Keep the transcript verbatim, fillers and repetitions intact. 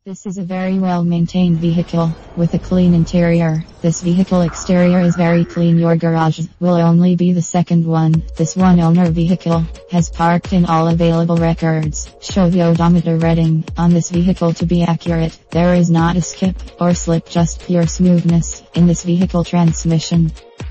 This is a very well maintained vehicle, with a clean interior. This vehicle exterior is very clean. Your garage will only be the second one. This one owner vehicle has parked in all available records. Show the odometer reading on this vehicle to be accurate. There is not a skip or slip, just pure smoothness in this vehicle transmission.